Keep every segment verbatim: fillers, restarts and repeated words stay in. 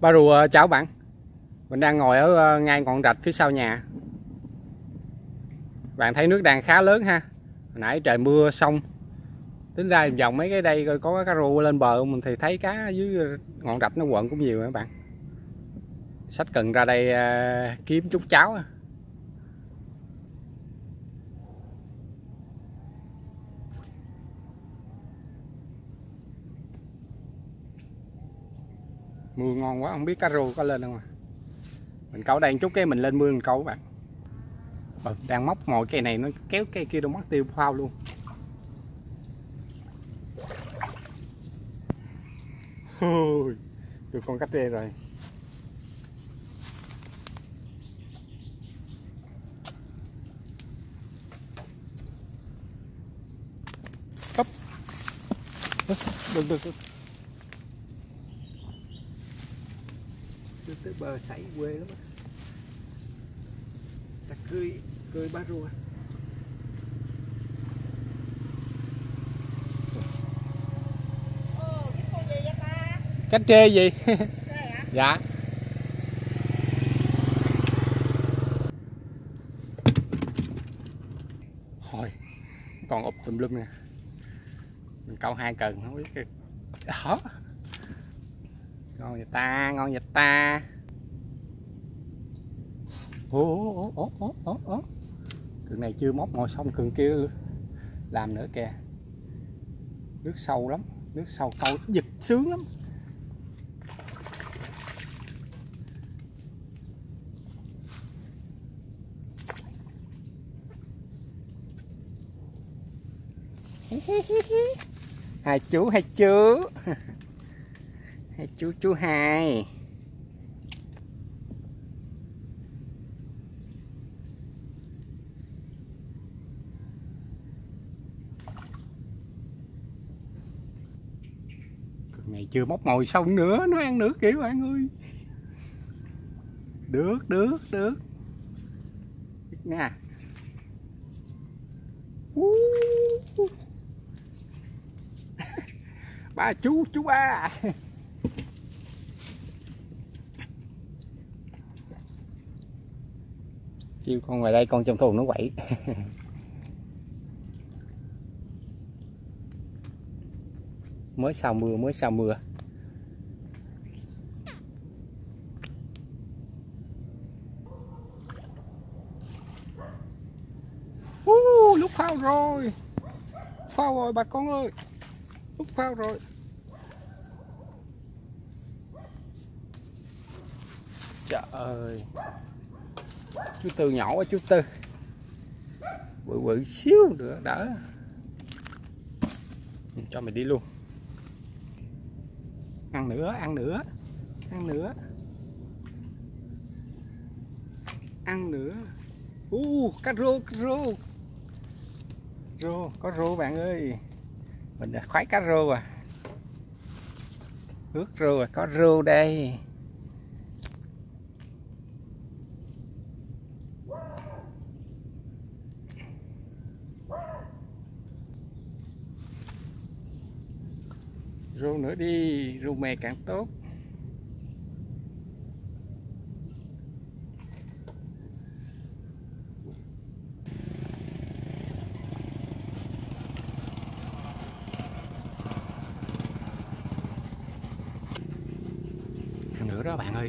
Ba Rùa chào bạn. Mình đang ngồi ở ngay ngọn rạch phía sau nhà. Bạn thấy nước đang khá lớn ha. Hồi nãy trời mưa xong, tính ra vòng mấy cái đây coi có cá rô lên bờ mình thì thấy cá dưới ngọn rạch nó quận cũng nhiều các bạn. Xách cần ra đây uh, kiếm chút cháo. Mưa ngon quá, không biết cá rô có lên không à. Mình câu đây chút cái mình lên mưa mình câu các bạn. Ừ, đang móc mồi cây này nó kéo cây kia đâu mất tiêu phao luôn. Ôi, được con cá trê rồi. Úp. Đừng đừng đừng. Đưa tới bờ sảy quê lắm á. Ta cưới cưới Ba Rùa. Ồ, cái con gì vậy ta? Cá trê gì? Trê hả? Dạ. Thôi, còn úp tùm lum nè. Mình câu hai cần không biết cái đó. Ngon vậy ta, ngon vậy ta. Ồ ồ ồ ồ ồ ồ. Cần này chưa móc ngồi xong cần kia làm nữa kìa. Nước sâu lắm, nước sâu câu giật sướng lắm. Hai chú hai chú hai chú chú hai. Cực này chưa móc mồi xong nữa, nó ăn nữa kìa bạn ơi. Được được được nè. Ba chú chú ba. Kêu con ngoài đây con trong thùng nó quậy. Mới sau mưa mới sau mưa. Uh, lúc phao rồi. Phao rồi bà con ơi. Lúc phao rồi. Trời ơi. Chú Tư nhỏ quá chú Tư. Bự bự xíu nữa đỡ. Cho mày đi luôn. Ăn nữa, ăn nữa. Ăn nữa. Ăn nữa. Uh, cá rô, cá rô. Rô, có rô bạn ơi. Mình đã khoái cá rô à. Ướt rô à, có rô đây. Rô nữa đi, rô mè càng tốt. Ăn nữa đó bạn ơi.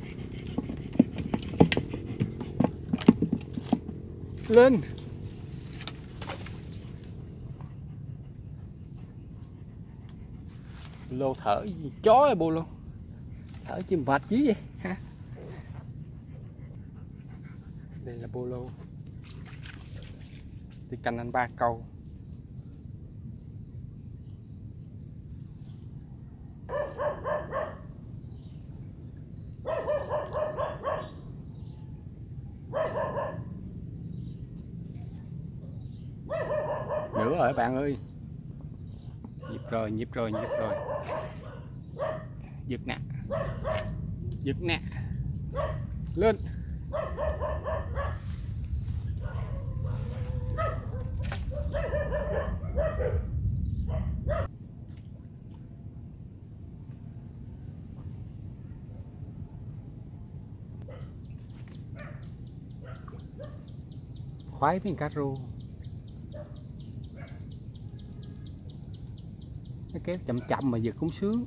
Lên. Lô thở chó ơi bô lô. Thở chim mệt chí vậy ha. Đây là bô lô. Đi canh anh ba câu. Nữa rồi bạn ơi. Nhịp rồi, nhịp rồi, nhịp rồi. Giật nè. Giật nè. Lên. khoái mấy con cá rô. Nó kéo chậm chậm mà giật cũng sướng.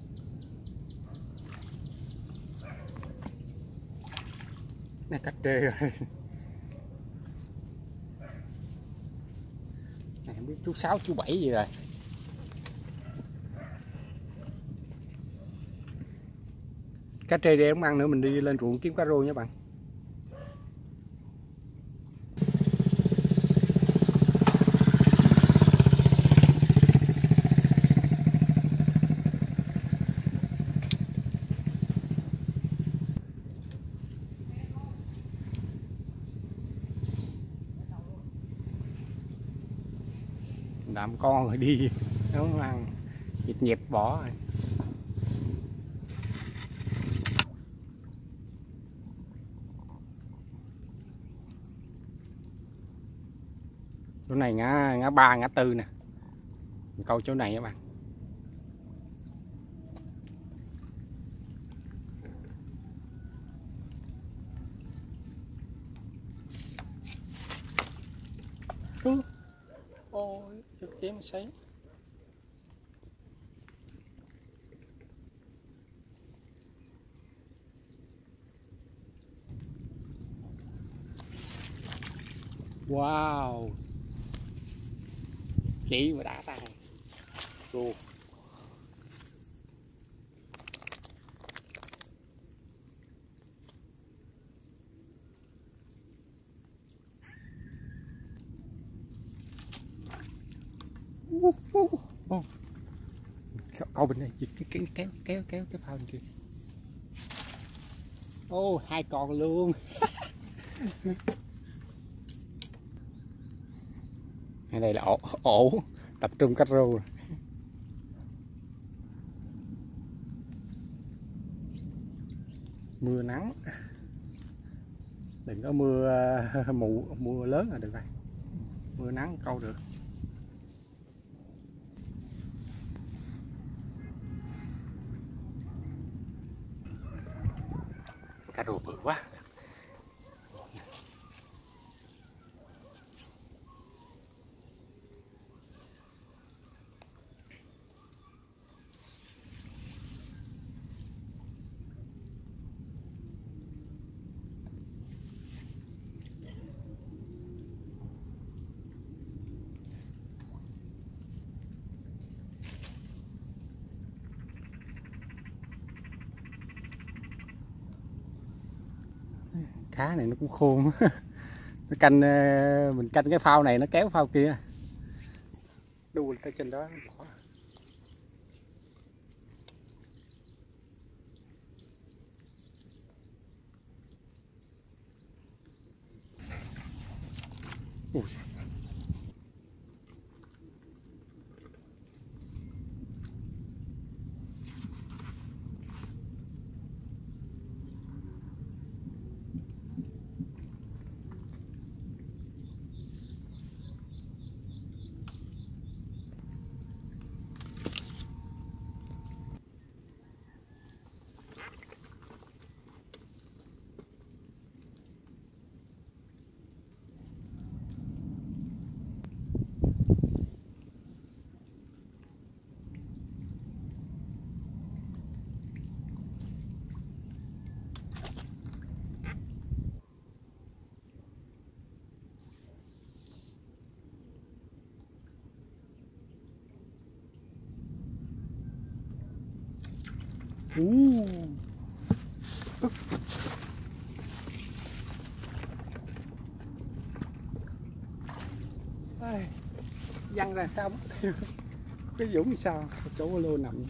Này cách trê rồi. Này không biết chú sáu chú bảy gì rồi. Cá trê để không ăn nữa, mình đi lên ruộng kiếm cá rô nha bạn. Làm con rồi đi nó không ăn, nhịp nhịp bỏ rồi. Chỗ này ngã ngã ba ngã tư nè, mình câu chỗ này các bạn. Ôi chút chém sấy. Wow, chị mà đã tay luôn. Oh. Câu bên đây kéo kéo kéo kéo cái phao bên kia. Ô oh, hai con luôn. Ở đây là ổ, ổ tập trung cá rô. Mưa nắng, đừng có mưa mù mưa lớn là được rồi, mưa nắng câu được. Cá rô bự quá. Cá này nó cũng khôn. Nó canh, mình canh cái phao này nó kéo phao kia, đu tới trên đó bỏ. Ui. Uh. Ai, văng ra sao mất tiêu cái dũng sao chỗ lô nằm.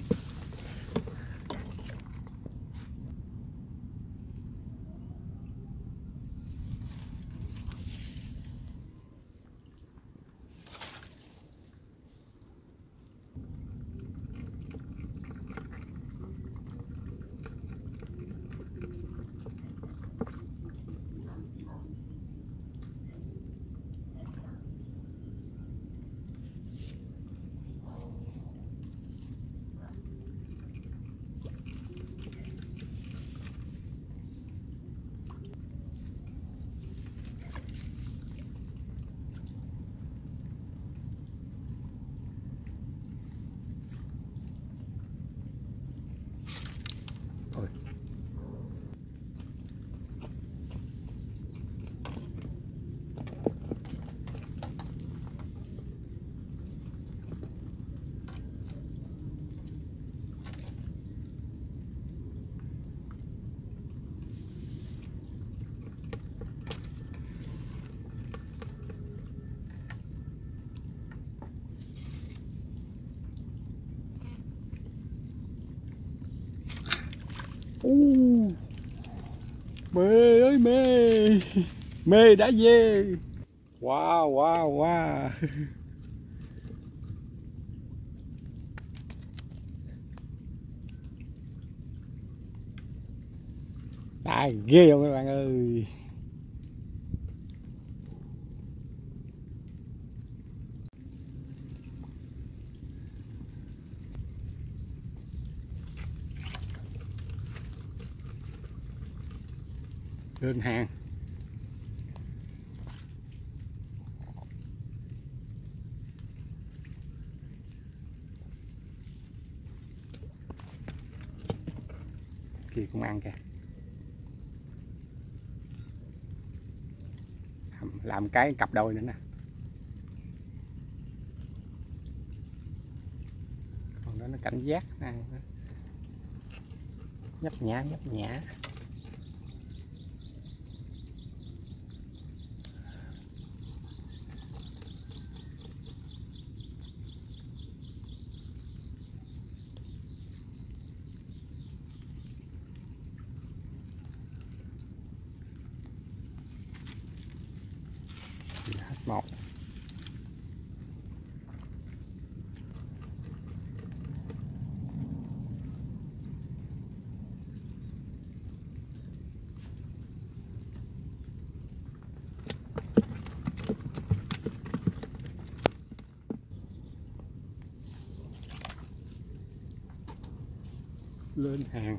uh, mê ơi mê, mê đã về. Wow wow wow. Đã ghê không các bạn ơi. Lên hàng. Kia cũng ăn kìa. Làm, làm cái cặp đôi nữa nè. Còn đó nó cảnh giác nè. Nhấp nhả nhấp nhả. Hết một. Lên hàng.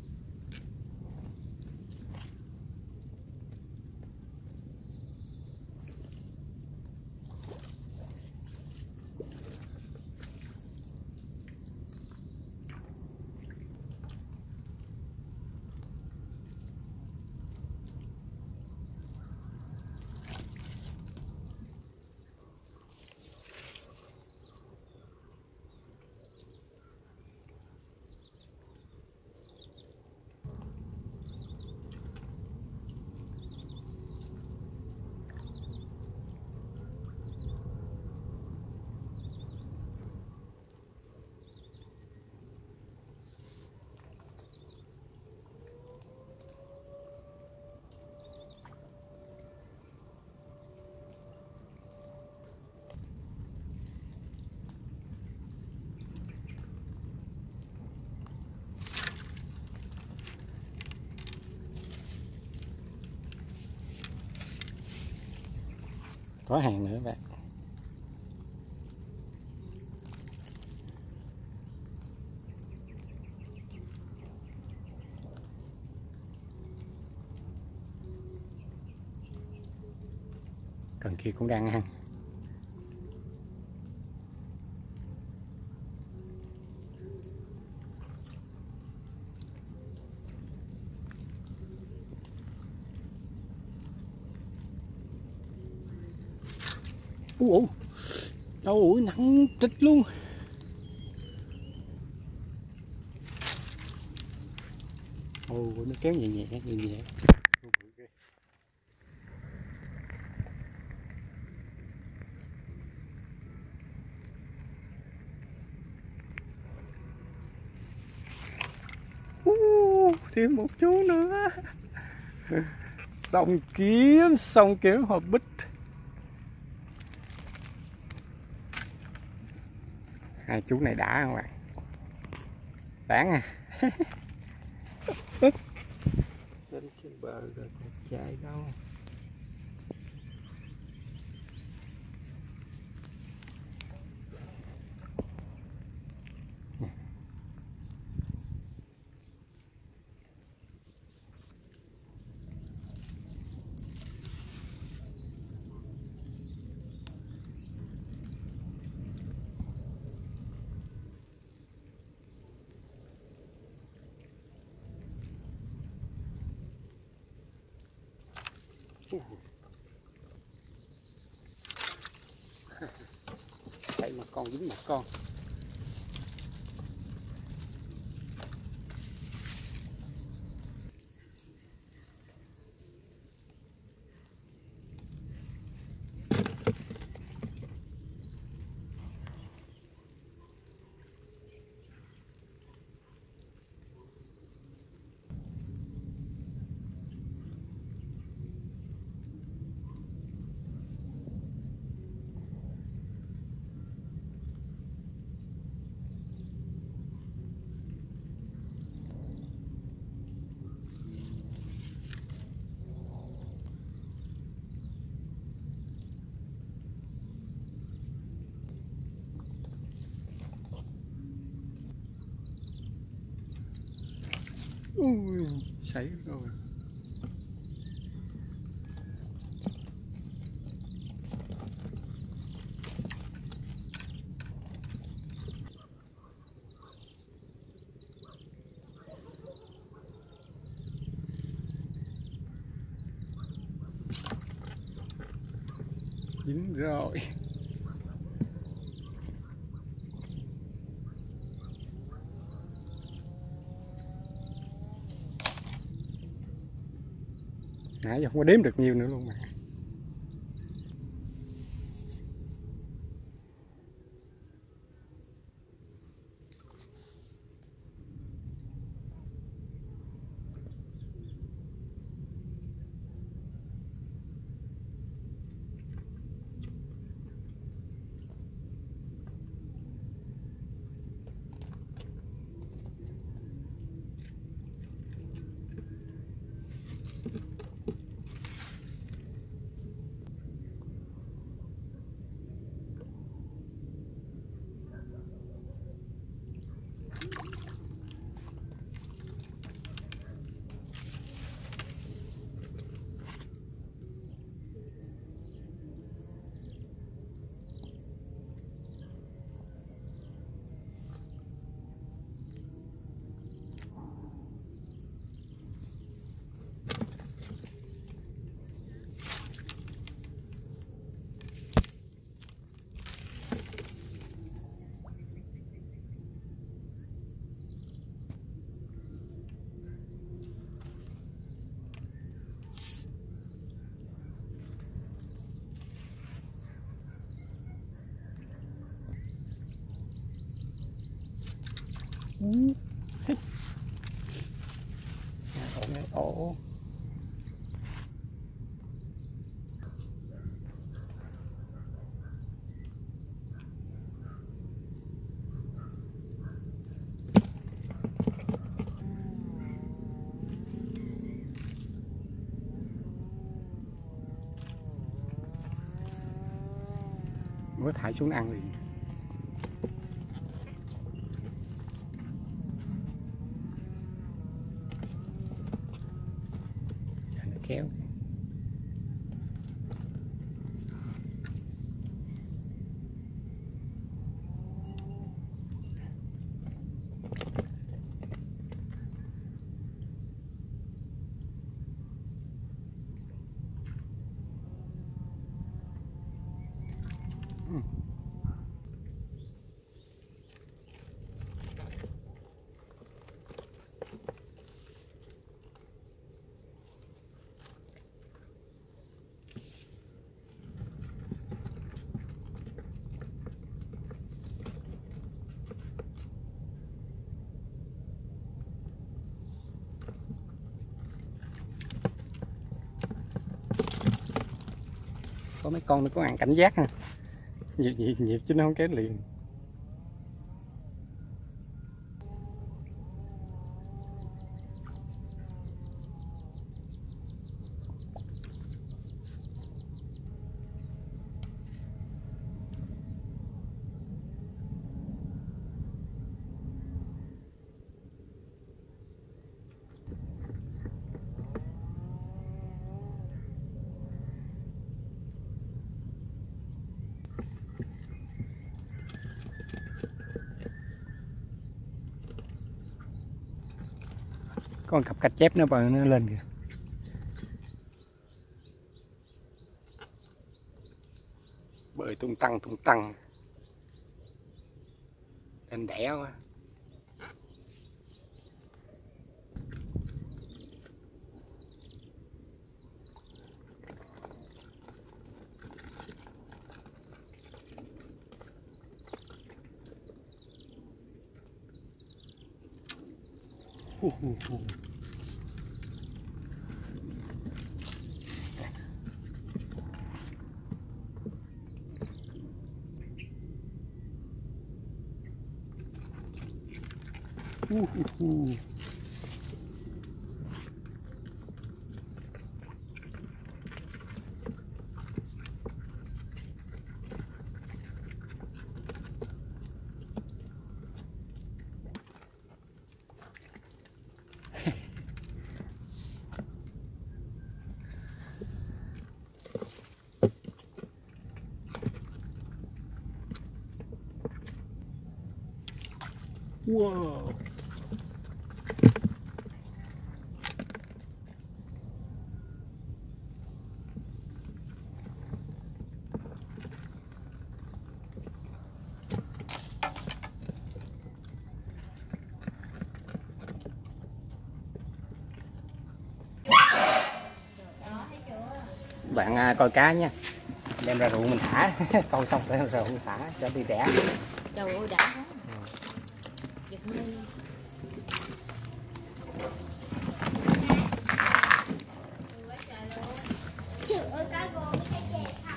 Có hàng nữa các bạn. Cần kia cũng đang ăn. Ủa, trời ơi, nặng trịch luôn. Ồ, nó kéo nhẹ nhẹ nhẹ nhẹ. Uh, thêm một chú nữa. Xong kiếm, xong kiếm hộp bích. Hai chú này đã không bạn? Đáng à. Lên trên bờ rồi còn chạy đâu. Chạy một con dính một con. Ui, sấy rồi. Dính rồi. Nãy giờ không có đếm được nhiều nữa luôn mà. Ồ, mới thải xuống ăn liền. Nó kéo. Có mấy con nó có ăn cảnh giác ha, nhịp nhịp nhịp chứ nó không kéo liền. Con cặp cạch chép nó bờ nó lên kìa. Bơi tung tăng tung tăng lên đẻ quá. Uh, uh, uh. Uh, uh, uh. Wow. Bạn à, coi cá nha, đem ra ruộng mình thả. Coi xong đem ra ruộng thả cho đi đẻ. Trời ơi đã quá. Giật lên. Trời ơi cá vô cái gì thật.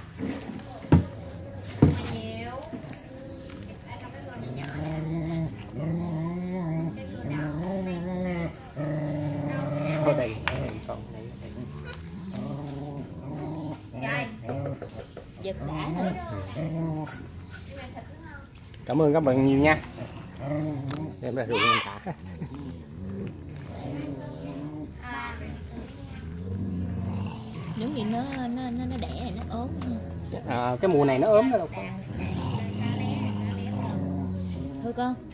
Mà nhiều. Cái trong cái con nhỏ nhỏ này. Cái gì đâu này. Ở đây còn đây. Giật đã thôi. Cảm ơn các bạn nhiều nha. Đem ra ruộng mình thả. Giống như nó nó nó, nó đẻ nó ốm. À, cái mùa này nó ốm đó đâu con. Thôi con.